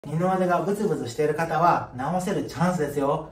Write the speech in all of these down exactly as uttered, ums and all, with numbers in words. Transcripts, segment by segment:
二の腕がブツブツしている方は直せるチャンスですよ。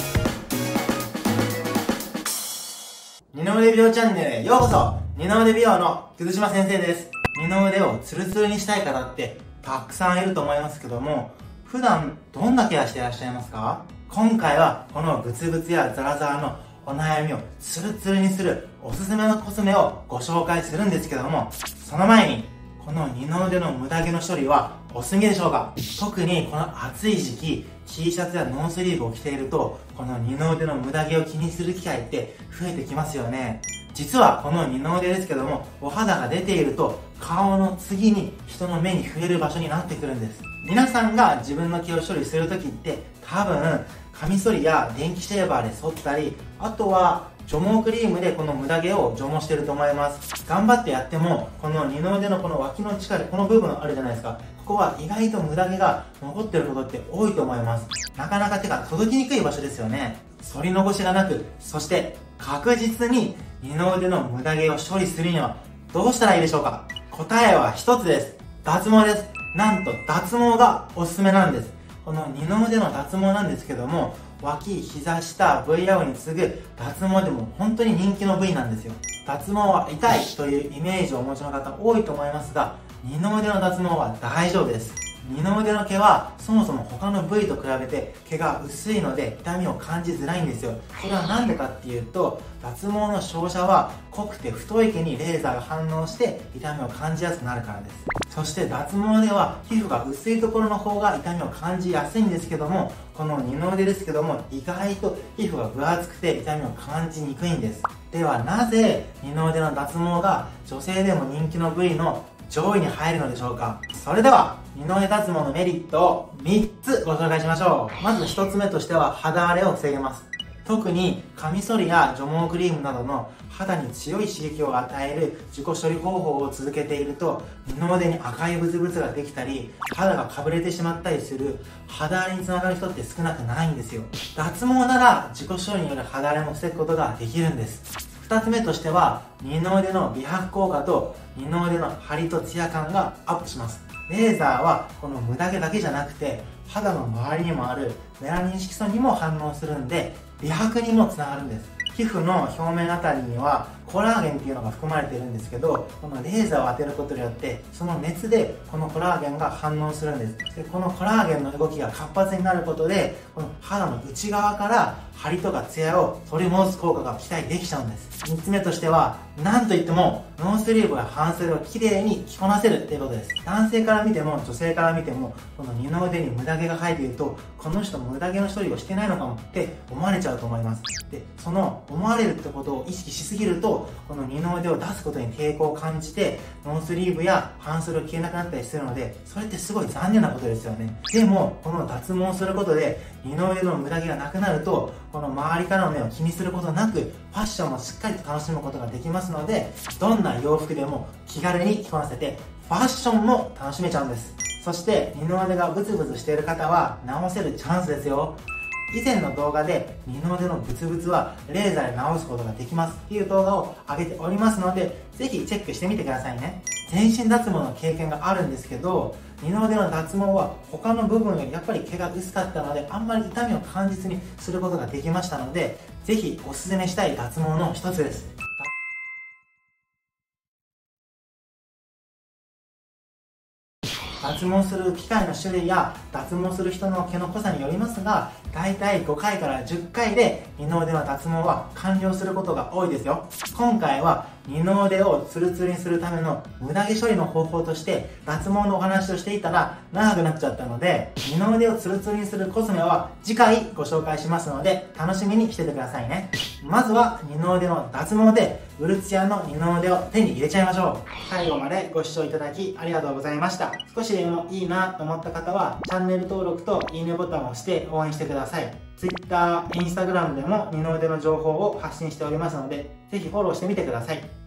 二の腕美容チャンネルへようこそ。二の腕美容の葛島先生です。二の腕をツルツルにしたい方ってたくさんいると思いますけども、普段どんなケアしていらっしゃいますか？今回はこのブツブツやザラザラのお悩みをツルツルにするおすすめのコスメをご紹介するんですけども、その前にこの二の腕のムダ毛の処理はおすすめでしょうか？特にこの暑い時期 T シャツやノースリーブを着ていると、この二の腕のムダ毛を気にする機会って増えてきますよね。実はこの二の腕ですけども、お肌が出ていると顔の次に人の目に触れる場所になってくるんです。皆さんが自分の毛を処理するときって多分カミソリや電気シェーバーで剃ったり、あとは除毛クリームでこのムダ毛を除毛してると思います。頑張ってやってもこの二の腕のこの脇の力、この部分あるじゃないですか、ここは意外とムダ毛が残ってることって多いと思います。なかなか手が届きにくい場所ですよね。剃り残しがなく、そして確実に二の腕のムダ毛を処理するにはどうしたらいいでしょうか？答えは一つです。脱毛です。なんと脱毛がおすすめなんです。この二の腕の脱毛なんですけども、脇、膝下、ブイラブに次ぐ脱毛でも本当に人気の部位なんですよ。脱毛は痛いというイメージをお持ちの方多いと思いますが、二の腕の脱毛は大丈夫です。二の腕の毛はそもそも他の部位と比べて毛が薄いので痛みを感じづらいんですよ。これは何でかっていうと、脱毛の照射は濃くて太い毛にレーザーが反応して痛みを感じやすくなるからです。そして脱毛では皮膚が薄いところの方が痛みを感じやすいんですけども、この二の腕ですけども意外と皮膚が分厚くて痛みを感じにくいんです。ではなぜ二の腕の脱毛が女性でも人気の部位の上位に入るのでしょうか？それでは二の腕脱毛のメリットをみっつご紹介しましょう。まずひとつめとしては肌荒れを防げます。特にカミソリや除毛クリームなどの肌に強い刺激を与える自己処理方法を続けていると、二の腕に赤いブツブツができたり肌がかぶれてしまったりする肌荒れにつながる人って少なくないんですよ。脱毛なら自己処理による肌荒れも防ぐことができるんです。ふたつめとしては二の腕の美白効果と二の腕の張りとツヤ感がアップします。レーザーはこのムダ毛だけじゃなくて肌の周りにもあるメラニン色素にも反応するんで、美白にもつながるんです。皮膚の表面あたりにはコラーゲンっていうのが含まれているんですけど、このレーザーを当てることによってその熱でこのコラーゲンが反応するんです。でこのコラーゲンの動きが活発になることで、この肌の内側から張りとかツヤを取り戻す効果が期待できちゃうんです。みっつめとしてはなんといってもノースリーブや半袖をきれいに着こなせるっていうことです。男性から見ても女性から見ても、この二の腕にムダ毛が生えていると、この人ムダ毛の処理をしてないのかもって思われちゃうと思います。でその思われるってことを意識しすぎると、この二の腕を出すことに抵抗を感じてノースリーブや半袖を着れなくなったりするので、それってすごい残念なことですよね。でもこの脱毛をすることで二の腕のムダ毛がなくなると、この周りからの目を気にすることなくファッションもしっかりと楽しむことができますので、どんな洋服でも気軽に着こなせてファッションも楽しめちゃうんです。そして二の腕がブツブツしている方は直せるチャンスですよ。以前の動画で二の腕のブツブツはレーザーで直すことができますっていう動画を上げておりますので、ぜひチェックしてみてくださいね。全身脱毛の経験があるんですけど、二の腕の脱毛は他の部分よりやっぱり毛が薄かったので、あんまり痛みを感じずにすることができましたので、ぜひおすすめしたい脱毛の一つです。脱毛する機械の種類や脱毛する人の毛の濃さによりますが、だいたいごかいからじゅっかいで二の腕の脱毛は完了することが多いですよ。今回は二の腕をツルツルにするためのムダ毛処理の方法として脱毛のお話をしていたら長くなっちゃったので、二の腕をツルツルにするコスメは次回ご紹介しますので楽しみにしててくださいね。まずは二の腕の脱毛でうるツヤの二の腕を手に入れちゃいましょう。最後までご視聴いただきありがとうございました。少しでもいいなと思った方はチャンネル登録といいねボタンを押して応援してください。Twitter、Instagram でも二の腕の情報を発信しておりますので、ぜひフォローしてみてください。